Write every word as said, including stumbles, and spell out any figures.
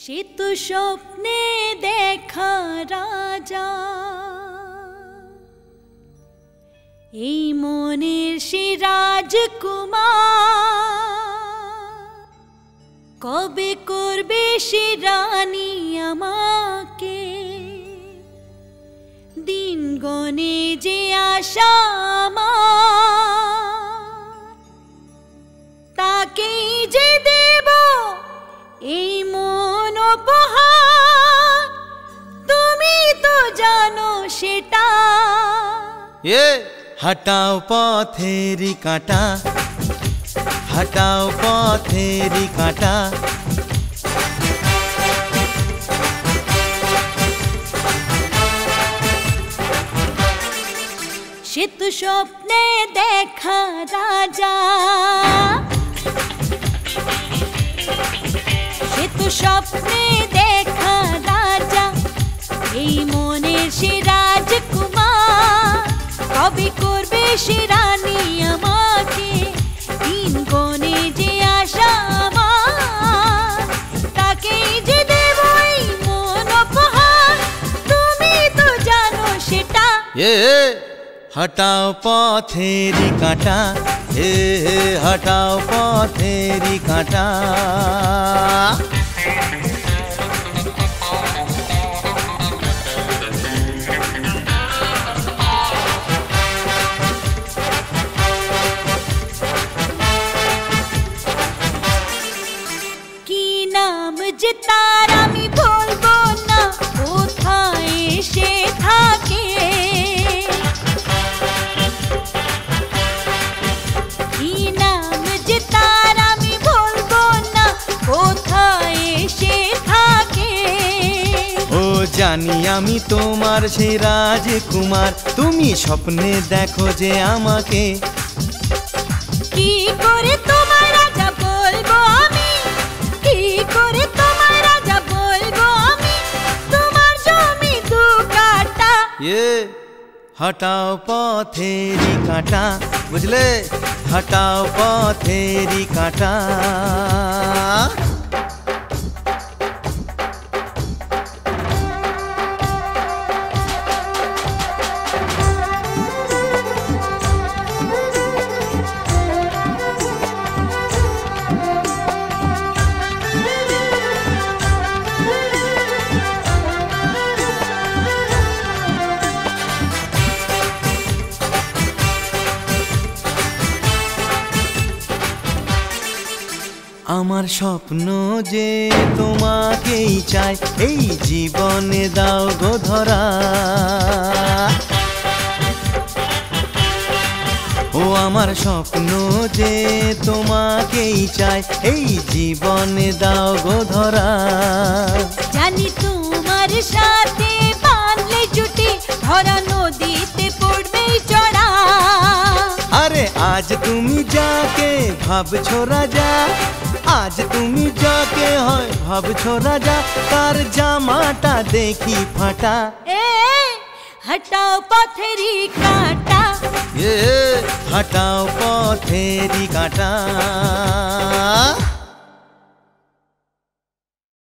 সে তো স্বপ্নে দেখা রাজা, এই মনের সে রাজকুমার, কবে করবে সে রানী আমাকে, দিন গনে যে আশা আমার, তাকেই যে দেব এই মন উপহার, তুমি তো জানো সেটা। এ হটাও পথেরি কাঁটা, হটাও পথেরি কাঁটা, সে তো স্বপ্নে দেখা রাজা, সে তো স্বপ্নে দেখা রাজা, এই মনের সে রাজকুমার, কবে করবে সে রানী আমাকে, দিন গনে যে আশা আমার, তাকেই যে দেব এই মন উপহার, তুমি তো জানো সেটা। এ হটাও পথেরি কাঁটা, হে হটাও পথেরি কাঁটা, কি নাম যে তার আমি বলবো না, কোথায় সে থাকে, কি নাম যে তার আমি বলবো না, কোথায় সে থাকে। ও জানি আমি তোমার সেই রাজকুমার, তুমি স্বপ্নে দেখো যে আমাকে, কি করে তোমার রাজা বলবো আমি, কি করে তোমার রাজা বলবো আমি, তোমার জমি দু কাটা। এ হটাও পথেরি কাঁটা, বুঝলে, হটাও পথেরি কাঁটা। আমার স্বপ্ন যে তোমাকেই চাই, এই জীবনে দাও গো ধরা, ও আমার স্বপ্ন যে তোমাকেই চাই, এই জীবনে দাও গো ধরা। জানি তোমার সাথে বাঁধলে জুটি, ভরা নদীতে পড়বেই চড়া। আরে আজ তুমি যাকে ভাবছো রাজা, আজ তুমি যাকে হয় ভাবছো রাজা, তার জামাটা দেখি ফাটা। এ হটাও পথেরি কাঁটা, এ হটাও পথেরি কাঁটা।